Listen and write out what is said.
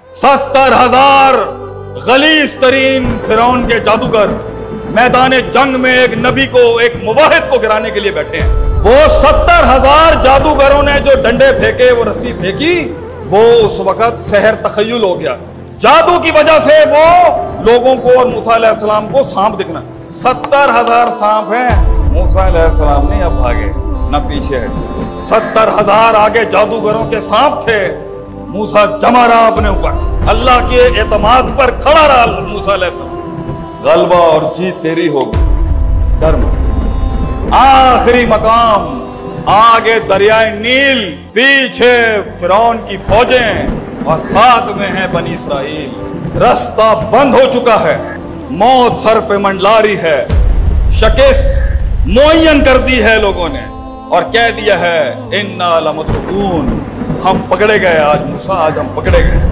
70,000 गलीज तरीन फिरौन के जादूगर मैदान जंग में एक नबी को, एक मुवाहिद को गिराने के लिए बैठे हैं। वो 70,000 जादूगरों ने जो डंडे फेंके, वो रस्सी फेंकी, वो उस वक्त सहर तखय्युल हो गया। जादू की वजह से वो लोगों को और मूसा अलैहिस्सलाम को सांप दिखना। 70,000 सांप हैं, मूसा अलैहिस्सलाम नहीं अब भागे न पीछे है। 70,000 आगे जादूगरों के सांप थे, मूसा जमा रहा अपने ऊपर, अल्लाह के एतमाद पर खड़ा रहा मूसा अलैहिस्सलाम। गलबा और जीत तेरी होगी, डर मत। आखिरी मकाम, आगे दरियाए नील, पीछे फिरौन की फौजें और साथ में है बनी इसराइल। रास्ता बंद हो चुका है, मौत सर पे मंडला रही है, शिकस्त मुअय्यन कर दी है लोगों ने और कह दिया है इन्ना लमुद्रकून, हम पकड़े गए आज मूसा, आज हम पकड़े गए।